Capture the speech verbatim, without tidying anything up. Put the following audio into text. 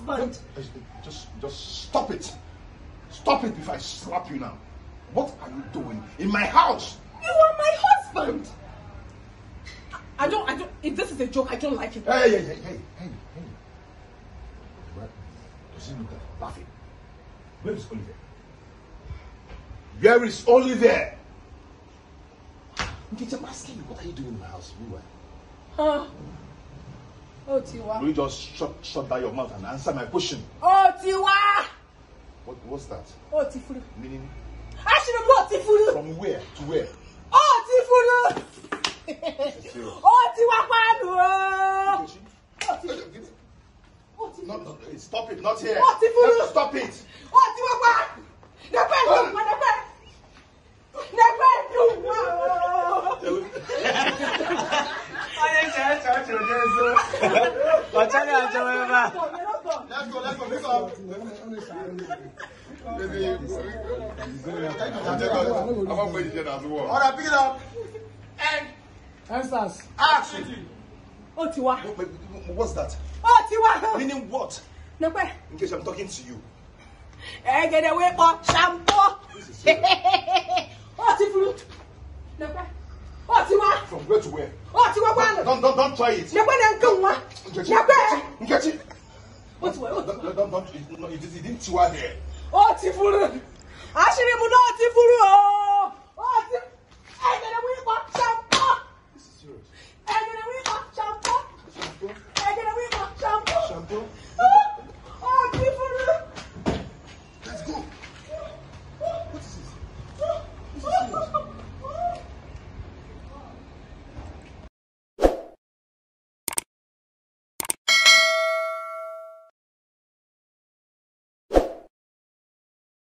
husband. Just, just stop it. Stop it before I slap you now. What are you doing in my house? You are my husband. I don't, I don't, if this is a joke, I don't like it. Hey, hey, hey, hey, hey, hey. What? Does he look like laughing? Where is Oliver? Where is Oliver? I'm asking you, what are you doing in my house? Huh? Oh, Tiwa. Will you just shut, shut down your mouth and answer my question? Oh, Tiwa. What, what's that? Oh, Tifuru. Meaning? I should have brought Tifuru. From where to where? Oh, Tifuru. Oh, Tiwa. Oh, Tifuru. No, no, stop it, not here. Oh, Tifuru. Stop it. Oh, Tiwa. Never, never. Let's go, let's go, let's go. All right, pick it up. And answers. Action. Oh, Tiwa. What's that? Oh, Tiwa. Meaning what? Never. In case I'm talking to you. Eh, get away from shampoo. Oh, Tifuru. Never. Oh, Tiwa. From where to where? Oh, Tiwa. Don't, don't, don't try it. Never, never. Never. Get it. Oh, Tiwa. Don't, don't, don't. No, it didn't Tiwa here. Oh, Tifuru. I should have known Tifuru.